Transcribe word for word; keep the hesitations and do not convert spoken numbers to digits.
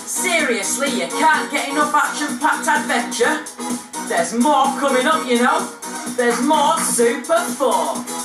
Seriously, you can't get enough action-packed adventure? There's more coming up, you know. There's more Super four.